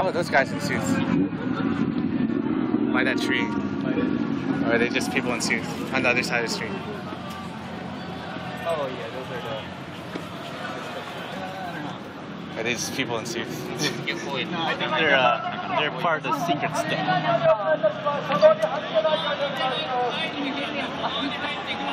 Oh, those guys in suits. By that tree. Or are they just people in suits on the other side of the street? Oh yeah, those are the. Are they just people in suits? I think they're part of the secret staff.